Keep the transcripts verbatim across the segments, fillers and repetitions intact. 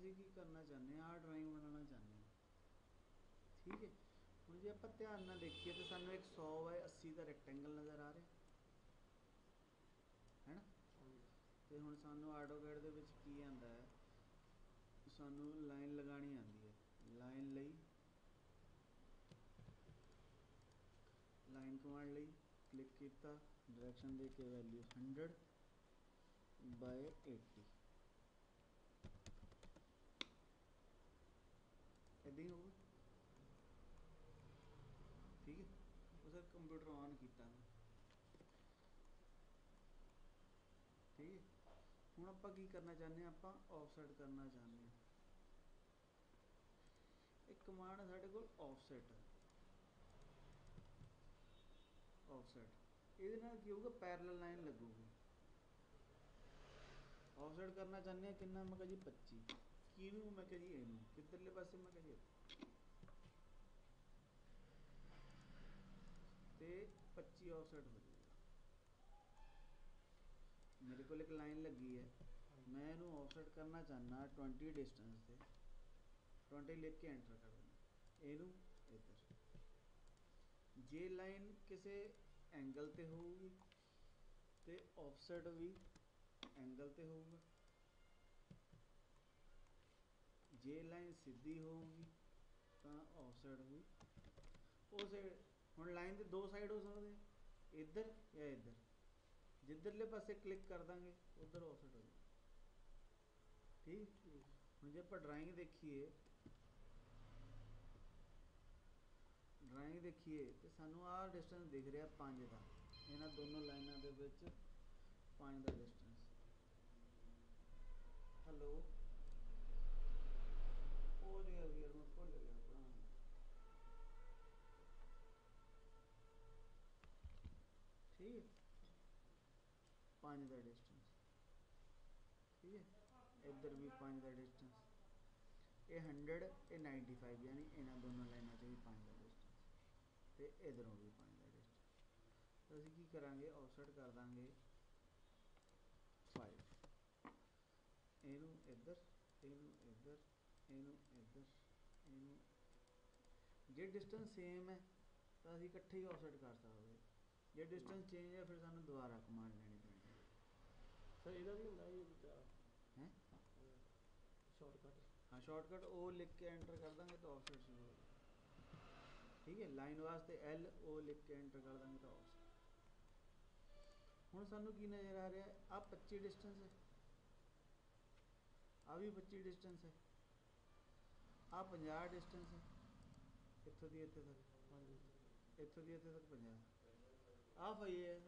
ਅਸੀਂ ਕੀ ਕਰਨਾ ਚਾਹੁੰਦੇ ਹਾਂ, ਆਹ ਡਰਾਇੰਗ ਬਣਾਉਣਾ ਚਾਹੁੰਦੇ ਹਾਂ। ਠੀਕ ਹੈ, ਹੁਣ ਜੇ ਆਪਾਂ ਧਿਆਨ ਨਾਲ ਦੇਖੀਏ ਤਾਂ ਸਾਨੂੰ ਇੱਕ ਸੌ ਬਾਏ ਅੱਸੀ ਦਾ ਰੈਕਟੈਂਗਲ ਨਜ਼ਰ ਆ ਰਿਹਾ ਹੈ ਨਾ। ਤੇ ਹੁਣ ਸਾਨੂੰ ਆਟੋਕੈਡ ਦੇ ਵਿੱਚ ਕੀ ਆਉਂਦਾ ਹੈ, ਸਾਨੂੰ ਲਾਈਨ ਲਗਾਉਣੀ ਆਉਂਦੀ ਹੈ। ਲਾਈਨ ਲਈ ਲਾਈਨ ਕਮਾਂਡ ਲਈ ਕਲਿੱਕ ਕੀਤਾ, ਡਾਇਰੈਕਸ਼ਨ ਦੇ ਕੇ ਵੈਲਿਊ ਹੰਡਰਡ ਬਾਏ ਏਟੀ, ਇੱਦਾਂ ਹੀ ਹੋਊਗਾ। ਠੀਕ ਹੈ, ਉਹ ਸਰ ਕੰਪਿਊਟਰ ਔਨ ਕੀਤਾ ਮੈਂ। ਠੀਕ ਹੈ, ਹੁਣ ਆਪਾਂ ਕੀ ਕਰਨਾ ਚਾਹੁੰਦੇ ਹਾਂ, ਆਪਾਂ ਆਫਸੈਟ ਕਰਨਾ ਚਾਹੁੰਦੇ ਹਾਂ। ਇੱਕ ਕਮਾਂਡ ਹੈ ਸਾਡੇ ਕੋਲ ਆਫਸੈਟ, ਆਫਸੈਟ ਇਹਦੇ ਨਾਲ ਕੀ ਹੋਊਗਾ, ਪੈਰਲਲ ਲਾਈਨ ਲੱਗੂਗੀ। ਆਫਸੈਟ ਕਰਨਾ ਚਾਹੁੰਦੇ ਹਾਂ ਕਿੰਨਾ, ਮੈਂ ਕਿਹਾ ਜੀ ਪੱਚੀ, ਕਿਹਨੂੰ, ਮੈਂ ਕਿਹਾ ਜੀ ਇਹਨੂੰ, ਕਿੱਧਰਲੇ ਪਾਸੇ, ਮੈਂ ਕਿਹਾ ਜੀ ਤੇ ਪੱਚੀ ਆਫਸੈਟ ਹੋ ਜਾਊਗਾ। ਮੇਰੇ ਕੋਲ ਇੱਕ ਲਾਈਨ ਲੱਗੀ ਹੈ, ਮੈਂ ਇਹਨੂੰ ਆਫਸੈਟ ਕਰਨਾ ਚਾਹੁੰਦਾ ਟਵੰਟੀ ਡਿਸਟੈਂਸ ਤੇ, ਟਵੰਟੀ ਲਿਖ ਕੇ ਐਂਟਰ ਕਰ ਦੇਣਾ, ਇਹਨੂੰ ਇੱਧਰ। ਜੇ ਲਾਈਨ ਕਿਸੇ ਐਂਗਲ ਤੇ ਹੋਊਗੀ ਤੇ ਆਫਸੈਟ ਵੀ ਐਂਗਲ ਤੇ ਹੋਊਗਾ, ਜੇ ਲਾਈਨ ਸਿੱਧੀ ਹੋਊਗੀ ਤਾਂ ਆਫਸੈਟ ਵੀ ਉਹ ਸਾਈਡ। ਹੁਣ ਲਾਈਨ ਦੇ ਦੋ ਸਾਈਡ ਹੋ ਸਕਦੇ, ਇੱਧਰ ਜਾਂ ਇੱਧਰ, ਜਿੱਧਰਲੇ ਪਾਸੇ ਕਲਿੱਕ ਕਰ ਦਾਂਗੇ ਉੱਧਰ ਆਫਸੈਟ ਹੋ ਜਾਊਗਾ। ਠੀਕ, ਹੁਣ ਜੇ ਆਪਾਂ ਡਰਾਇੰਗ ਦੇਖੀਏ, ਡਰਾਇੰਗ ਦੇਖੀਏ ਤੇ ਸਾਨੂੰ ਆਹ ਡਿਸਟੈਂਸ ਦਿਖ ਰਿਹਾ ਪੰਜ ਦਾ, ਇਹਨਾਂ ਦੋਨੋਂ ਲਾਈਨਾਂ ਦੇ ਵਿੱਚ ਪੰਜ ਦਾ ਡਿਸਟੈਂਸ। ਹੈਲੋ, ਉਹ ਜਿਹੜਾ ਵੀਰ ਮੈਂ ਭੁੱਲ ਗਿਆ ਆਪਣਾ, ਠੀਕ ਹੈ, ਪੰਜ ਦਾ ਡਿਸਟੈਂਸ। ਠੀਕ ਹੈ, ਇੱਧਰ ਵੀ ਪੰਜ ਦਾ ਡਿਸਟੈਂਸ, ਇਹ ਹੰਡਰਡ, ਇਹ ਨਾਈਨਟੀ ਫਾਈਵ, ਯਾਨੀ ਇਹਨਾਂ ਦੋਨੋਂ ਲਾਈਨਾਂ 'ਚ ਵੀ ਪੰਜ ਦਾ ਡਿਸਟੈਂਸ, ਤੇ ਇੱਧਰੋਂ ਵੀ ਪੰਜ ਦਾ ਡਿਸਟੈਂਸ। ਤਾਂ ਅਸੀਂ ਕੀ ਕਰਾਂਗੇ, ਆਫਸੈਟ ਕਰ ਦਾਂਗੇ ਫਾਈਵ, ਇਹਨੂੰ ਇੱਧਰ, ਇਹਨੂੰ ਇੱਧਰ, ਇਹਨੂੰ ਇੱਧਰ, ਇਹਨੂੰ। ਜੇ ਡਿਸਟੈਂਸ ਸੇਮ ਹੈ ਤਾਂ ਅਸੀਂ ਇਕੱਠੇ ਹੀ ਆਫਸੈਟ ਕਰ ਸਕਦੇ, ਜੇ ਡਿਸਟੈਂਸ ਚੇਂਜ ਹੈ ਫਿਰ ਸਾਨੂੰ ਦੁਬਾਰਾ ਕਮਾਂਡ ਲੈਣੀ ਪੈਂਦੀ ਹੈ। ਸਰ ਇਹਦਾ ਵੀ ਹੁੰਦਾ ਇਹ ਦੂਜਾ ਹੈ ਸ਼ਾਰਟਕਟ। हाँ, शॉर्टकट ओ लिख के एंटर कर देंगे तो ऑफसेट शुरू हो जाएगा। ठीक है, लाइन वास्ते एल ओ लिख के एंटर कर देंगे तो ऑफसेट। हुण सानू की नज़र आ रहा है, आ पच्ची डिस्टेंस है, आ भी पच्ची डिस्टेंस है, आ पचास डिस्टेंस है, इत्थों दी इत्थे तक, इत्थों दी इत्थे तक पचास, आ फाइव है,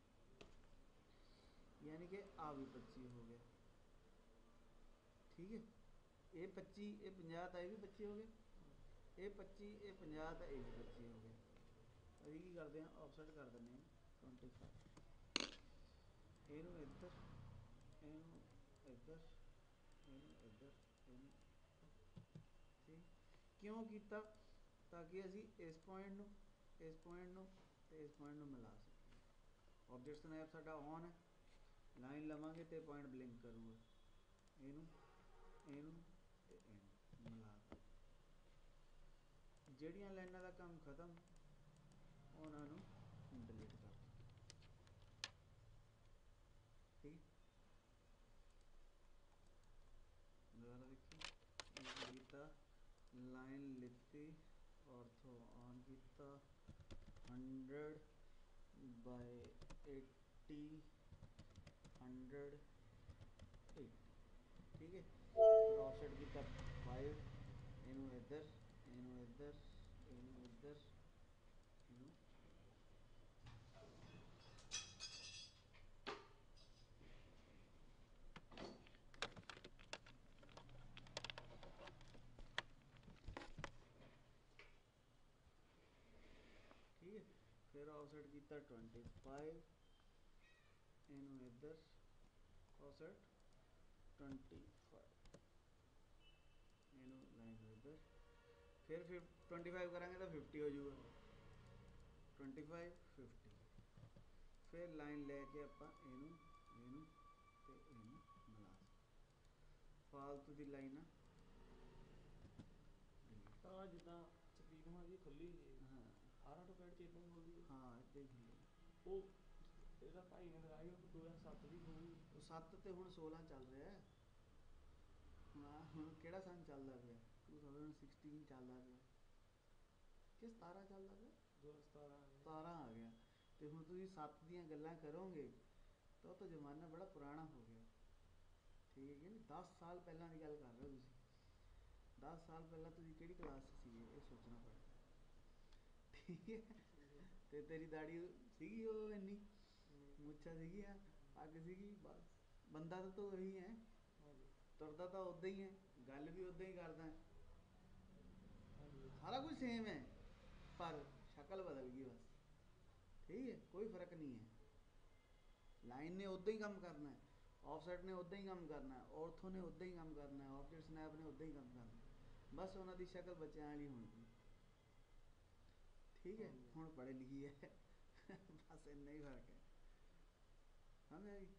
यानी कि आ भी पच्ची हो गया। ठीक है, ये पच्ची, ये पचास था, ये भी पच्ची हो गए, ये पच्ची, ये पचास था, ये भी पच्ची हो गए। अभी की करते हैं, ऑफसेट कर दें ट्वेंटी फाइव, इनू इधर, इनू इधर, इनू इधर, इनू। ठीक, क्यों किया, ताकि असी इस पॉइंट नू, इस पॉइंट नू ते इस पॉइंट नू मिला सकें। ऑब्जेक्ट स्नैप साडा ऑन है, लाइन लवांगे तो पॉइंट ब्लिंक करूँगा, इनू ਇਹਨੂੰ ਤੇ ਇਹਨੂੰ ਮਿਲਾ ਕੇ, ਜਿਹੜੀਆਂ ਲਾਈਨਾਂ ਦਾ ਕੰਮ ਖਤਮ ਉਹਨਾਂ ਨੂੰ ਡਿਲੀਟ ਕਰ ਦਿਓ। ਠੀਕ, ਦੁਬਾਰਾ ਦੇਖੀ, ਕੀਤਾ ਲਾਈਨ ਲਿੱਤੀ, ਔਰਥੋ ਔਨ ਕੀਤਾ, hundred by eighty, hundred eighty. ठीक है, ऑफसेट किया फाइव, इनू इधर, इनू इधर, इनू इधर, इनू ठीक है। फिर ऑफसेट किया ट्वेंटी फाइव, इनू इधर, ऑफसेट ट्वेंटी फाइव, इनू लाइन इधर, फिर फिर ट्वेंटी फाइव करेंगे तो फिफ्टी हो जाएगा, ट्वेंटी फाइव फिफ्टी, फिर लाइन लैके आप इनू इनू ते इनू मिला सकते। फालतू की लाइन ਆ ਜਿੱਦਾਂ ਸਕਰੀਨ ਹੁਣ ਜੀ ਖੁੱਲੀ ਜੀ ਹਾਂ ਆਟੋਕੈਡ ਚ ਇਦਾਂ ਹੀ ਖੁੱਲਦੀ ਹੈ। ਹਾਂ ਇੱਦਾਂ ਹੀ ਖੁੱਲੇ ਉਹ ਇਹਦਾ ਭਾਈ ਨੇ ਲਗਾਈ ਉਹ ਦੋ ਹਜ਼ਾਰ ਸੱਤ ਦੀ ਹੋਊਗੀ। ਉਹ ਸੱਤ ਤੇ ਹੁਣ ਸੋਲਾਂ ਚੱਲ ਰਿਹਾ ਹੈ। ਹੁਣ ਆਹ ਹੁਣ ਕਿਹੜਾ ਸੰਨ ਚੱਲਦਾ ਪਿਆ ਟੂ ਥਾਊਜ਼ੈਂਡ ਸਿਕਸਟੀਨ ਚੱਲਦਾ ਪਿਆ ਕਿ ਸਤਾਰਾਂ ਚੱਲਦਾ ਪਿਆ ਦੋ ਹਜ਼ਾਰ ਸਤਾਰਾਂ ਆ ਗਿਆ। ਸਤਾਰਾਂ ਆ ਗਿਆ ਤੇ ਹੁਣ ਤੁਸੀਂ ਸੱਤ ਦੀਆਂ ਗੱਲਾਂ ਕਰੋਗੇ ਤਾਂ ਉਹ ਤਾਂ ਜ਼ਮਾਨਾ ਬੜਾ ਪੁਰਾਣਾ ਹੋ ਗਿਆ। ਠੀਕ ਹੈ ਨੀ ਦਸ ਸਾਲ ਪਹਿਲਾਂ ਦੀ ਗੱਲ ਕਰ ਰਹੇ ਹੋ ਤੁਸੀਂ। ਦਸ ਸਾਲ ਪਹਿਲਾਂ ਤੁਸੀਂ ਕਿਹੜੀ ਕਲਾਸ 'ਚ ਸੀਗੇ ਇਹ ਸੋਚਣਾ ਪੜਦਾ। ਠੀਕ ਹੈ ਤੇ ਤੇਰੀ ਦਾੜੀ ਸੀਗੀ ਉਹ ਇੰਨੀ ਮੁੱਛਾਂ ਸੀਗੀਆਂ ਪੱਗ ਸੀਗੀ ਬਸ ਬੰਦਾ ਤਾਂ ਤੂੰ ਉਹੀ ਹੈ ਹਾਂਜੀ ਤੁਰਦਾ ਤਾਂ ਉੱਦਾਂ ਹੀ ਹੈ ਗੱਲ ਵੀ ਉੱਦਾਂ ਹੀ ਕਰਦਾ ਹੈ ਹਾਂਜੀ ਸਾਰਾ ਕੁਝ ਸੇਮ ਹੈ ਪਰ ਸ਼ਕਲ ਬਦਲ ਗਈ ਬਸ। ਠੀਕ ਹੈ ਕੋਈ ਫਰਕ ਨਹੀਂ ਹੈ। ਲਾਈਨ ਨੇ ਉੱਦਾਂ ਹੀ ਕੰਮ ਕਰਨਾ ਹੈ ਆਫਸੈਟ ਨੇ ਉੱਦਾਂ ਹੀ ਕੰਮ ਕਰਨਾ ਹੈ ਔਰਥੋ ਨੇ ਉੱਦਾਂ ਹੀ ਕੰਮ ਕਰਨਾ ਹੈ ਆਫਸੈਟ ਸਨੈਪ ਨੇ ਉੱਦਾਂ ਹੀ ਕੰਮ ਕਰਨਾ ਹੈ ਬਸ ਉਹਨਾਂ ਦੀ ਸ਼ਕਲ ਬੱਚਿਆਂ ਵਾਲੀ ਹੋਣੀ। ਠੀਕ ਹੈ ਹਾਂਜੀ। ਹੁਣ ਪੜ੍ਹੇ ਲਿਖੀ ਹੈ ਬਸ ਇੰਨਾ ਹੀ ਫਰਕ ਹੈ ਸਮਝਿਆ ਜੀ।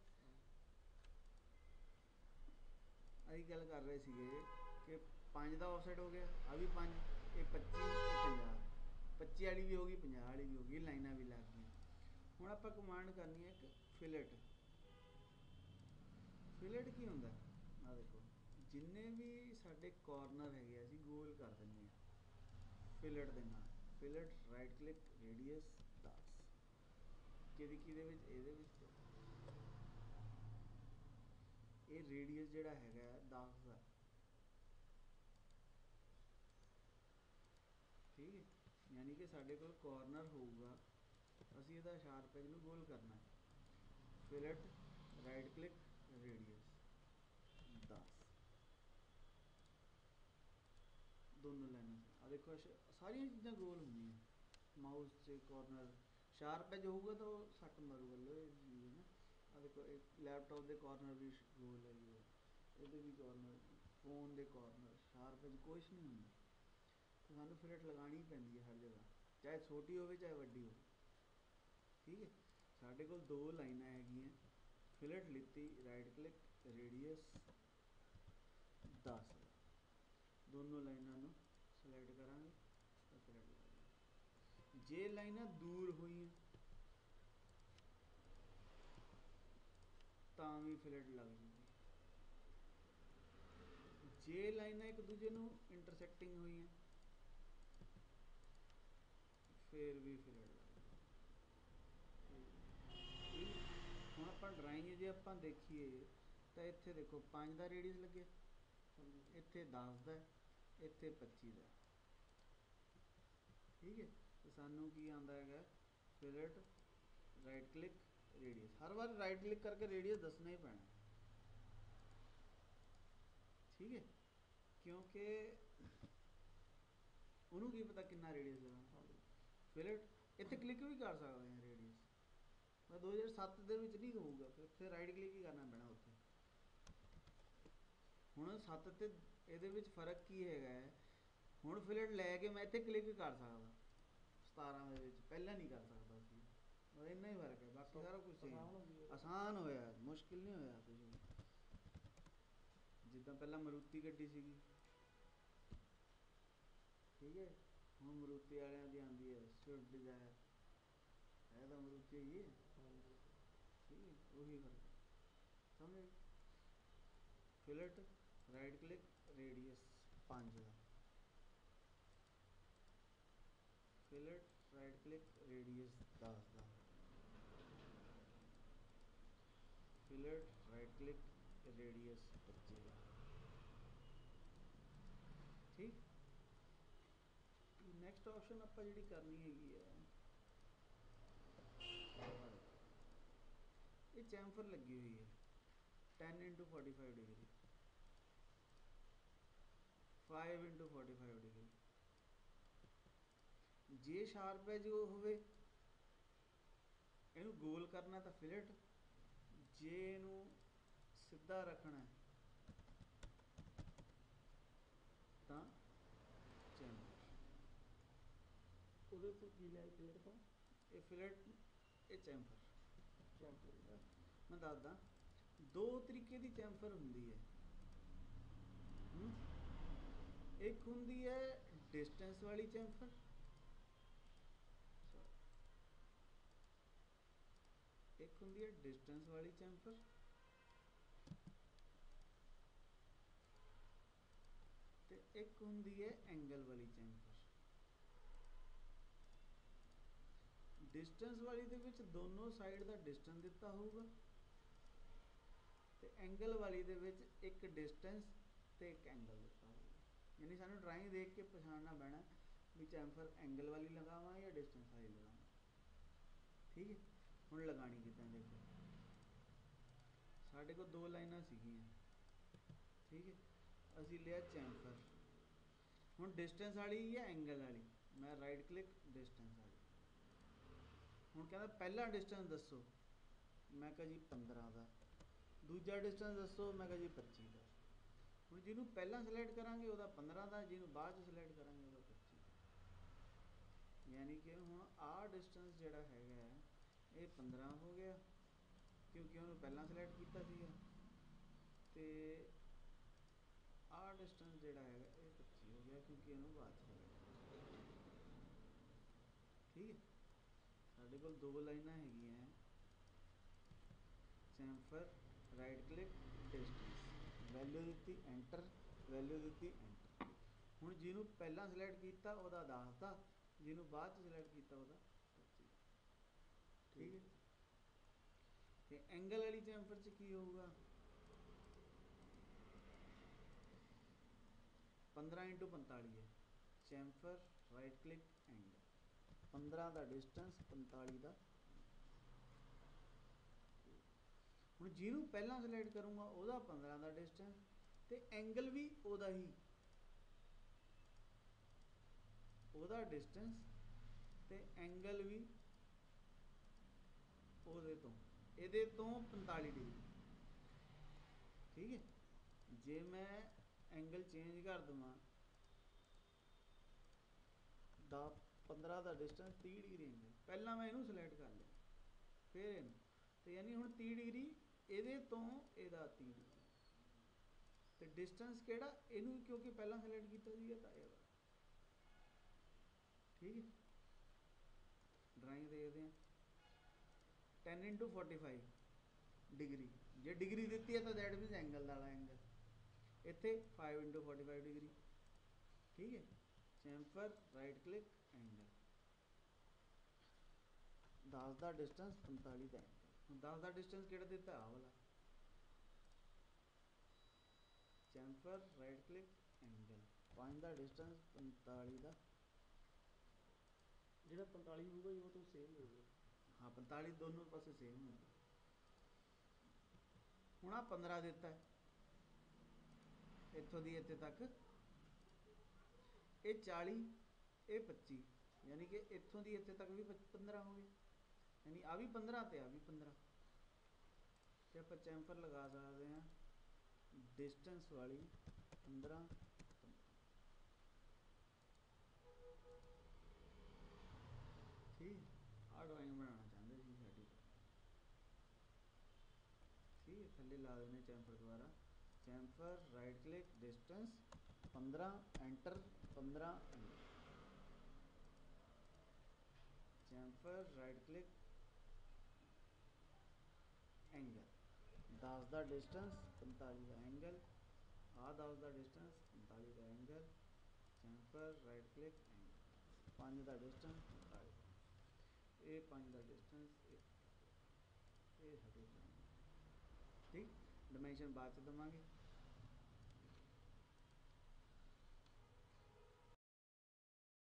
ਅਸੀਂ ਗੱਲ ਕਰ ਰਹੇ ਸੀਗੇ ਕਿ ਪੰਜ ਦਾ ਆਫਸੈਟ ਹੋ ਗਿਆ ਆ ਵੀ ਪੰਜ ਇਹ ਪੱਚੀ ਇਹ ਪੰਜਾਹ ਪੱਚੀ ਵਾਲੀ ਵੀ ਹੋ ਗਈ ਪੰਜਾਹ ਵਾਲੀ ਵੀ ਹੋ ਗਈ ਲਾਈਨਾਂ ਵੀ ਲੱਗ ਗਈਆਂ। ਹੁਣ ਆਪਾਂ ਕਮਾਂਡ ਕਰਨੀ ਹੈ ਇੱਕ ਫਿਲਟ। ਫਿਲਟ ਕੀ ਹੁੰਦਾ ਆ ਦੇਖੋ ਜਿੰਨੇ ਵੀ ਸਾਡੇ ਕਾਰਨਰ ਹੈਗੇ ਆ ਅਸੀਂ ਗੋਲ ਕਰ ਦਿੰਦੇ ਹਾਂ ਫਿਲਟ ਦੇ ਨਾਲ। ਫਿਲਟ ਰਾਈਟ ਕਲਿੱਕ ਰੇਡੀਅਸ ਦਸ ਕਿਹਦੀ ਕਿਹਦੇ ਵਿੱਚ ਇਹਦੇ ਵਿੱਚ ਇਹ ਰੇਡੀਅਸ ਜਿਹੜਾ ਹੈਗਾ ਦਸ ਦਾ। ਠੀਕ ਹੈ ਯਾਨੀ ਕਿ ਸਾਡੇ ਕੋਲ ਕਾਰਨਰ ਹੋਊਗਾ ਅਸੀਂ ਇਹਦਾ ਸ਼ਾਰਪ ਐਜ ਨੂੰ ਗੋਲ ਕਰਨਾ ਹੈ। ਫਿਲਟ ਰਾਈਟ ਕਲਿੱਕ ਰੇਡੀਅਸ ਦਸ ਦੋਨੋਂ ਲਾਈਨਾਂ ਆ ਦੇਖੋ ਸਾਰੀਆਂ ਚੀਜ਼ਾਂ ਗੋਲ ਹੁੰਦੀਆਂ ਮਾਊਸ 'ਚ ਕਾਰਨਰ ਸ਼ਾਰਪ ਐਜ ਹੋਊਗਾ ਤਾਂ ਉਹ ਸੱਟ ਮਾਰੂਗਾ ਲੋਹੇ ਦੀ ਚੀਜ਼ ਹੈ ਨਾ। ਆ ਦੇਖੋ ਲੈਪਟਾਪ ਦੇ ਕਾਰਨਰ ਵੀ ਗੋਲ ਹੈ ਜੀ ਇਹਦੇ ਵੀ ਕਾਰਨਰ ਫੋਨ ਦੇ ਕਾਰਨਰ ਸ਼ਾਰਪ ਐਜ ਕੁਛ ਨਹੀਂ ਹੁੰਦਾ ਤੇ ਸਾਨੂੰ ਫਿਲਟ ਲਗਾਉਣੀ ਪੈਂਦੀ ਹੈ ਹਰ ਜਗ੍ਹਾ ਚਾਹੇ ਛੋਟੀ ਹੋਵੇ ਚਾਹੇ ਵੱਡੀ ਹੋਵੇ। ਠੀਕ ਹੈ ਸਾਡੇ ਕੋਲ ਦੋ ਲਾਈਨਾਂ ਹੈਗੀਆਂ ਫਿਲਟ ਲਿੱਤੀ ਰਾਈਟ ਕਲਿੱਕ ਰੇਡੀਅਸ ਦਸ ਦੋਨੋਂ ਲਾਈਨਾਂ ਨੂੰ ਸਿਲੈਕਟ ਕਰਾਂਗੇ ਤਾਂ ਫਿਲਟ ਲਗਾਵਾਂਗੇ। ਜੇ ਲਾਈਨਾਂ ਦੂਰ ਹੋਈਆਂ ਤਾਂ ਵੀ ਫਿਲਟ ਲੱਗ ਜੂਗੀ। ਜੇ ਲਾਈਨਾਂ ਇੱਕ ਦੂਜੇ ਨੂੰ ਇੰਟਰਸੈਕਟਿੰਗ ਹੋਈਆਂ ਫਿਰ ਵੀ ਫਿਲਟ ਲੱਗ ਜੂਗੀ। ਹੁਣ ਆਪਾਂ ਡਰਾਇੰਗ ਜੇ ਆਪਾਂ ਦੇਖੀਏ ਤਾਂ ਇੱਥੇ ਦੇਖੋ ਪੰਜ ਦਾ ਰੇਡੀਅਸ ਲੱਗਿਆ ਇੱਥੇ ਦਸ ਦਾ ਇੱਥੇ ਪੱਚੀ ਦਾ। ਠੀਕ ਹੈ ਤੇ ਸਾਨੂੰ ਕੀ ਆਉਂਦਾ ਹੈਗਾ ਫਿਲਟ ਰਾਈਟ ਕਲਿੱਕ ਰੇਡੀਅਸ ਹਰ ਵਾਰ ਰਾਈਟ ਕਲਿੱਕ ਕਰਕੇ ਰੇਡੀਅਸ ਦੱਸਣਾ ਹੀ ਪੈਣਾ। ਠੀਕ ਹੈ ਕਿਉਂਕਿ ਉਹਨੂੰ ਕੀ ਪਤਾ ਕਿੰਨਾ ਰੇਡੀਅਸ ਲਗਾਉਣਾ। ਫਿਲਟ ਇੱਥੇ ਕਲਿੱਕ ਵੀ ਕਰ ਸਕਦੇ ਹਾਂ ਰੇਡੀਅਸ ਮੈਂ ਦੋ ਹਜ਼ਾਰ ਸੱਤ ਦੇ ਵਿੱਚ ਨਹੀਂ ਹੋਊਗਾ ਫਿਰ ਫਿਰ ਰਾਈਟ ਕਲਿੱਕ ਹੀ ਕਰਨਾ ਪੈਣਾ ਉੱਥੇ। ਹੁਣ ਸੱਤ ਤੇ ਇਹਦੇ ਵਿੱਚ ਫਰਕ ਕੀ ਹੈਗਾ ਹੈ ਹੁਣ ਫਿਲਟ ਲੈ ਕੇ ਮੈਂ ਇੱਥੇ ਕਲਿੱਕ ਕਰ ਸਕਦਾ ਸਤਾਰਾਂ ਦੇ ਵਿੱਚ ਪਹਿਲਾਂ ਨਹੀਂ ਕਰ ਸਕਦਾ ਸੀ ਬਸ ਇੰਨਾ ਹੀ ਫਰਕ ਹੈ ਬਾਕੀ ਸਾਰਾ ਕੁਝ ਸੇਮ ਆਸਾਨ ਹੋਇਆ ਮੁਸ਼ਕਿਲ ਨਹੀਂ ਹੋਇਆ ਕੁਝ ਵੀ। ਜਿੱਦਾਂ ਪਹਿਲਾਂ ਮਾਰੂਤੀ ਗੱਡੀ ਸੀਗੀ ਠੀਕ ਹੈ ਹੁਣ ਮਾਰੂਤੀ ਵਾਲਿਆਂ ਦੀ ਆਉਂਦੀ ਹੈ ਸਵਿਫਟ ਡਿਜ਼ਾਇਰ ਹੈ ਤਾਂ ਮਾਰੂਤੀ ਹੀ ਹੈ। ਠੀਕ ਹੈ ਉਹੀ ਫਰਕ ਸਮਝ ਫਿਲਟ ਰਾਈਟ ਕਲਿੱਕ ਰੇਡੀਅਸ ਪੰਜ ਦਾ ਫਿਲਟ ਰਾਈਟ ਕਲਿੱਕ ਰੇਡੀਅਸ ਦਸ ਦਾ ਫਿਲਟ ਰਾਈਟ ਕਲਿੱਕ ਰੇਡੀਅਸ ਪੱਚੀ ਦਾ। ਠੀਕ ਨੈਕਸਟ ਆਪਸ਼ਨ ਆਪਾਂ ਜਿਹੜੀ ਕਰਨੀ ਹੈਗੀ ਹੈ ਇਹ ਚੈਂਫਰ ਲੱਗੀ ਹੋਈ ਹੈ ten into forty five degree five into forty five degree. ਜੇ ਸ਼ਾਰਪ ਐਜ ਉਹ ਹੋਵੇ ਇਹਨੂੰ ਗੋਲ ਕਰਨਾ ਤਾਂ ਫਿਲਟ ਜੇ ਇਹਨੂੰ ਸਿੱਧਾ ਰੱਖਣਾ ਤਾਂ ਚੈਂਫਰ। ਉਹਦੇ ਤੋਂ ਕੀ ਲਿਆ ਫਿਲਟ ਤੋਂ ਇਹ ਫਿਲਟ ਇਹ ਚੈਂਫਰ ਚੈਂਪਰ ਮੈਂ ਦੱਸਦਾ ਦੋ ਤਰੀਕੇ ਦੀ ਚੈਂਫਰ ਹੁੰਦੀ ਹੈ। ਹਮ? ਇੱਕ ਹੁੰਦੀ ਹੈ डिस्टेंस वाली चैम्फर, एक होंगी है डिस्टेंस वाली चैम्फर ते एक होंगी है एंगल वाली चैम्फर। डिस्टेंस वाली दे विच दोनों साइड का डिस्टेंस दिता होगा ते एंगल वाली दे विच एक डिस्टेंस ते एक एंगल दिता होगा। यानी सानू ड्राइंग देख के पछाणना पैना भी चैम्फर एंगल वाली लगावां या डिस्टेंस वाली लगावां। ठीक है, हुण लगानी किदां देखो, साडे कोल दो लाइनां सीगियां, ठीक है, असीं लिया चैम्फर। हुण डिस्टेंस वाली या एंगल वाली, मैं राइट क्लिक डिस्टेंस वाली। हुण कहंदा पहला डिस्टेंस दसो, मैं कहा जी पंद्रह का, दूजा डिस्टेंस दसो, मैं कहा जी पच्ची का। हुण जिन्हों पहला सिलेक्ट करांगे वह पंद्रह का, जिन्हों बाद सिलेक्ट करांगे वह पच्ची का। यानी कि हुण आ डिस्टेंस जिहड़ा हैगा ये पंद्रह हो गया क्योंकि उन्होंने पहला सिलेक्ट किया सीगा, ते आ डिस्टेंस जिहड़ा हैगा ये पच्ची हो गया क्योंकि उन्होंने बाद सिलेक्ट किया। ठीक है, साढ़े कोल दो लाइनां हैगियां, chamfer right click distance, value दी एंटर, वैल्यू दी एंटर। हुण जिन्हों पहला सिलेक्ट किया वह दस का, जिन्हों बाद सिलेक्ट किया वह पच्ची। ठीक है, तो एंगल वाली चैम्फर च की होगा, पंद्रह इंटू पंताली है, चैम्फर राइट क्लिक एंगल, पंद्रह का डिस्टेंस पंताली का। हुण जिन्हों पहला सिलेक्ट करूँगा वह पंद्रह का डिस्टेंस तो एंगल भी वह ही वह डिस्टेंस तो एंगल भी ਉਹਦੇ ਤੋਂ ਇਹਦੇ ਤੋਂ पैंताली डिग्री। ठीक है, जे मैं एंगल चेंज कर देवां दा पंद्रह का डिस्टेंस तीह डिग्री एंगल, पहला मैं इनू सिलेक्ट कर लिया फिर इनू, तो यानी हुण तीह डिग्री ਇਹਦੇ ਤੋਂ ਇਹਦਾ तीह डिग्री तो डिस्टेंस ਕਿਹੜਾ ਇਹਨੂੰ क्योंकि पहला सिलेक्ट किया ਸੀਗਾ ਤਾਂ ਇਹ वाला। ठीक है, ड्राइंग देखते हैं, ten into forty five degree, जे डिग्री दी है तो दैट मीनस एंगल वाला एंगल, इतने five into forty five degree. ठीक है, चैम्फर राइट क्लिक एंगल, दस का डिस्टेंस पैंताली का एंगल। दस का डिस्टेंस किहड़ा दिता आ वाला, चैम्फर राइट क्लिक एंगल, पाँच का डिस्टेंस पैंताली का, ਜਿਹੜਾ पैंताली होगा वो तो सेम होगा। हाँ पैंताली दोनों पासे सेम होगा। हुण आ पंद्रह दिता है इत्थों दी इत्थे तक, ये चाली, ये पच्ची, यानी कि इत्थों दी इत्थे तक भी पंद्रह हो गए, यानी आ भी पंद्रह तो आ भी पंद्रह। तो आप चैम्फर लगा सकते हैं डिस्टेंस वाली पंद्रह। ठीक, आ ड्राइंग बनाना चाहते सी साडी। ठीक है, थले ला देने चैम्फर दोबारा, चैम्फर राइट क्लिक डिस्टेंस पंद्रह एंटर, पंद्रह enter, chamfer right click angle, दस का डिस्टेंस पैंताली का एंगल, आ दस का डिस्टेंस पैंताली का angle, chamfer right click angle, पाँच का डिस्टेंस पैंताली, ये पाँच का डिस्टेंस, ये साड़ी ड्राइंग। ठीक, डिमेंशन बाद च देवांगे।